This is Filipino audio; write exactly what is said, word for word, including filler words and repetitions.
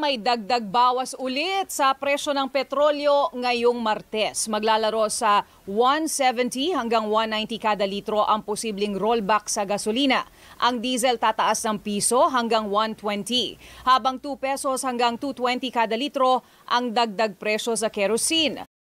may dagdag bawas ulit sa presyo ng petrolyo ngayong Martes. Maglalaro sa one seventy hanggang one ninety kada litro ang posibleng rollback sa gasolina. Ang diesel tataas ng piso hanggang one twenty, habang two pesos hanggang two twenty kada litro ang dagdag presyo sa kerosene.